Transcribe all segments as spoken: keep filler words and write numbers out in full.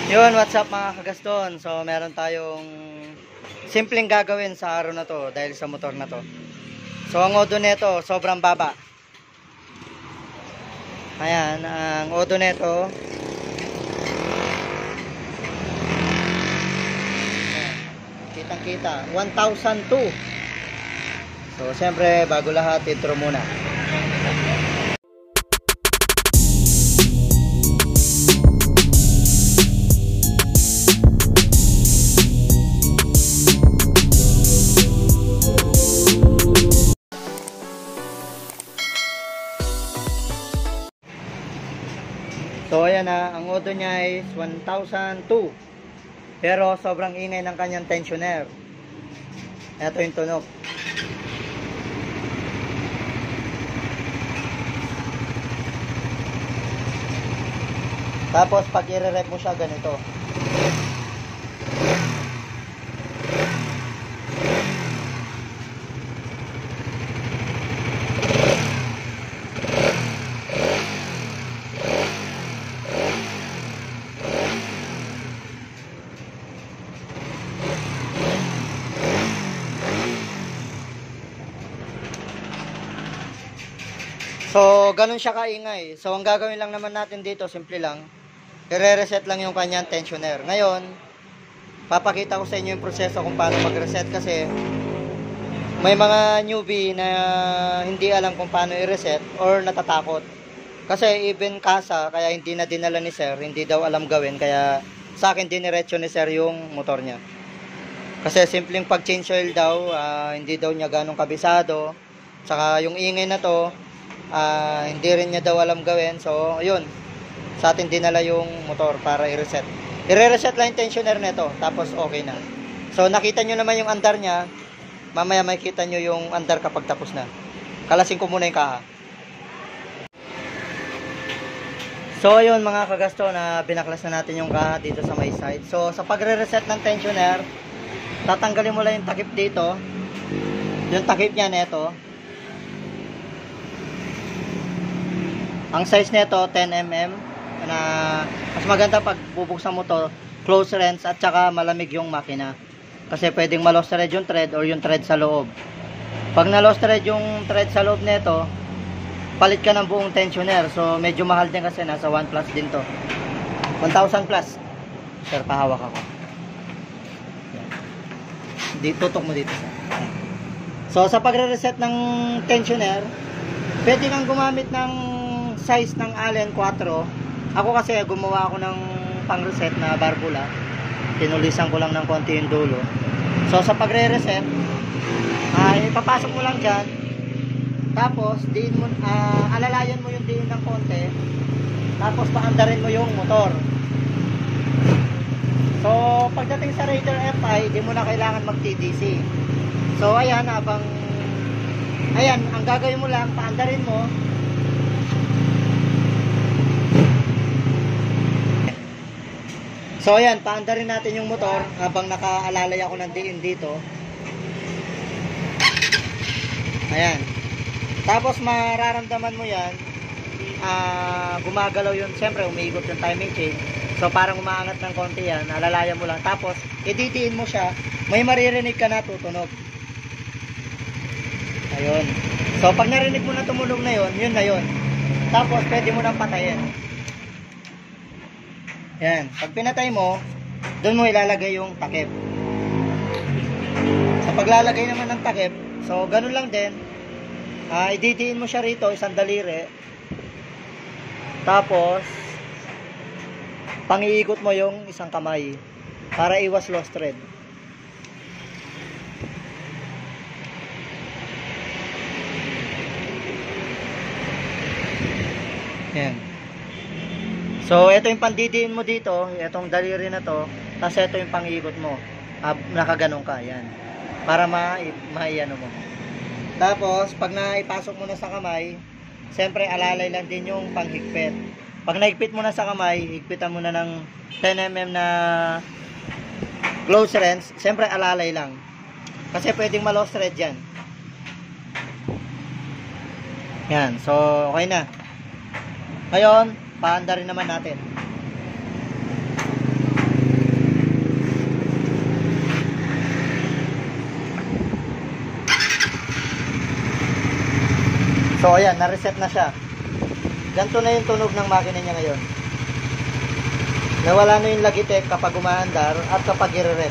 Yun, what's up mga kagaston? So, meron tayong simpleng gagawin sa araw na to dahil sa motor na to. So, ang odo nito, sobrang baba. Ayan, ang odo nito. Kitang-kita, one thousand two. So, siyempre, bago lahat, intro muna. So ayan na, ang odo niya is one thousand two. Pero sobrang ingay ng kanyang tensioner. Ito yung tunog. Tapos pag i-re-rep mo siya ganito. So, ganun siya kaingay. So, ang gagawin lang naman natin dito, simple lang. I-reset lang yung kanyang tensioner. Ngayon, papakita ko sa inyo yung proseso kung paano mag-reset kasi may mga newbie na hindi alam kung paano i-reset or natatakot. Kasi even kasa, kaya hindi na dinala ni sir, hindi daw alam gawin. Kaya sa akin diniretso ni sir yung motor niya. Kasi simpleng pag-change oil daw, uh, hindi daw niya ganong kabisado. Saka yung ingay na to, Uh, hindi rin niya daw alam gawin. So, yun. Sa atin dinala yung motor para i-reset. I-reset lang yung tensioner nito. Tapos, okay na. So, nakita nyo naman yung andar niya. Mamaya makikita nyo yung andar kapag tapos na. Kalasin ko muna yung kaha. So, yun mga kagasto na binaklas na natin yung kaha dito sa may side. So, sa pagre-reset ng tensioner, tatanggalin mo lang yung takip dito. Yung takip niya neto. Ang size nito ten millimeters na mas maganda pag bubuksan mo to close wrench at saka malamig yung makina. Kasi pwedeng ma-lost thread yung thread or yung thread sa loob. Pag na-lost thread yung thread sa loob nito, palit ka ng buong tensioner. So medyo mahal din kasi nasa one plus din to. one thousand plus. Sir, pahawak ako. Dito, tutok mo dito. So sa pagre-reset ng tensioner, pwede kang gumamit ng size ng Allen four. Ako kasi gumawa ako ng pang-reset na barbula. Tinulisan ko lang ng konti yung dulo. So sa pagre-reset, uh, ipapasok mo lang dyan. Tapos diin mo, uh, alalayan mo yung diin ng konti. Tapos paandarin mo yung motor. So pagdating sa Raider F I, di mo na kailangan mag-T D C. So ayan, habang ayan, ang gagawin mo lang, paandarin mo. So ayan, paandarin natin yung motor habang nakaalalay ako ng diin dito. Ayan. Tapos mararamdaman mo yan, uh, gumagalaw yun. Siyempre, umiikot yung timing chain. So parang umaangat ng konti yan, alalayan mo lang. Tapos, ididiin mo siya, may maririnig ka na tutunog. Ayun. So pag narinig mo na tumunog na yun, yun na yun. Tapos, pwede mo nang patayin. Yan, pag pinatay mo, doon mo ilalagay yung takip. Sa paglalagay naman ng takip, so ganun lang din. Uh, ididiin mo siya rito, isang daliri. Tapos, pangiikot mo yung isang kamay para iwas lost thread. Yan. So, ito yung pandidiin mo dito, itong daliri na to, tapos ito yung pang-iikot mo. Ah, nakaganong ka, yan. Para ma-iano ma mo. Tapos, pag naipasok mo na sa kamay, siyempre alalay lang din yung panghigpit. Pag nahigpit mo na sa kamay, higpitan mo na ng ten millimeters na close wrench, siyempre alalay lang. Kasi pwedeng ma-lost thread yan. Yan, so okay na. Ngayon, paanda rin naman natin. So ayan, na-reset na siya. Ganito na yung tunog ng makina niya ngayon. Nawala na yung Logitech kapag umaandar at kapag i-rev.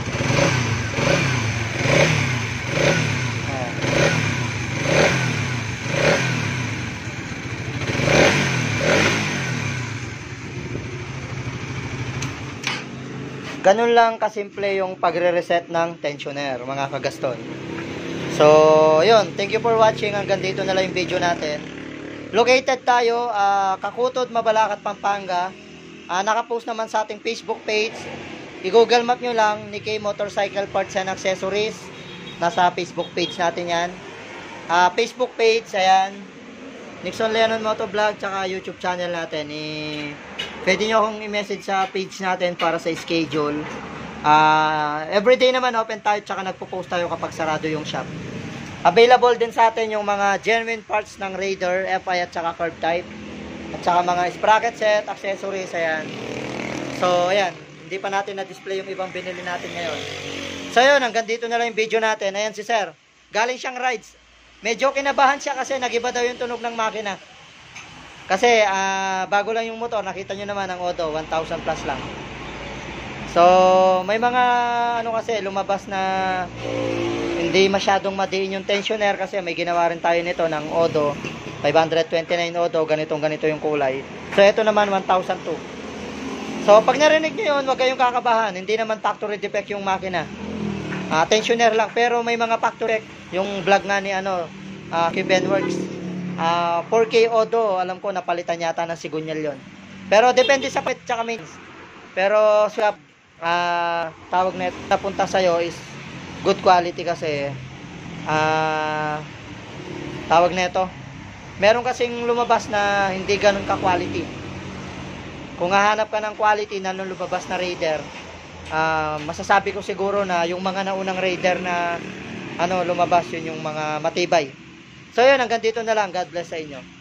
Ganun lang kasimple yung pagre-reset ng tensioner, mga kagaston. So, yun. Thank you for watching. Hanggang dito na lang yung video natin. Located tayo, uh, Kakutod, Mabalacat, Pampanga. Uh, nakapost naman sa ating Facebook page. I-google map nyo lang, Nikkei Motorcycle Parts and Accessories. Nasa Facebook page natin yan. Uh, Facebook page, ayan. Nixon Leonon Motovlog, tsaka YouTube channel natin. I pwede nyo akong i-message sa page natin para sa schedule. Uh, everyday naman open tayo, tsaka nagpo-post tayo kapag sarado yung shop. Available din sa atin yung mga genuine parts ng Raider, F I at tsaka curb type. At tsaka mga sprocket set, accessories, ayan. So, ayan. Hindi pa natin na-display yung ibang binili natin ngayon. So, yun. Hanggang dito na lang yung video natin. Ayan si Sir. Galing siyang rides. Medyo kinabahan siya kasi nagiba daw yung tunog ng makina. Kasi uh, bago lang yung motor, nakita nyo naman ang Odo, one thousand plus lang. So, may mga ano kasi lumabas na hindi masyadong madiin yung tensioner kasi may ginawa rin tayo nito ng Odo, five twenty-nine Odo, ganitong ganito yung kulay. So, ito naman one thousand two. So, pag narinig nyo yun, huwag kayong kakabahan. Hindi naman factory defect yung makina. Uh, tensioner lang, pero may mga factory defect. Yung vlog nga ni ano, uh, Kibenworks, uh, four K Odo, alam ko napalitan yata ng sigunyal yon. Pero depende sa pet tsaka mains. Pero sa uh, tawag na napunta sa'yo is good quality kasi uh, tawag na ito. Meron kasing lumabas na hindi ganun ka-quality. Kung hahanap ka ng quality na nung lumabas na Raider, uh, masasabi ko siguro na yung mga naunang Raider na ano lumabas, yun yung mga matibay. So yun, hanggang dito na lang. God bless sa inyo.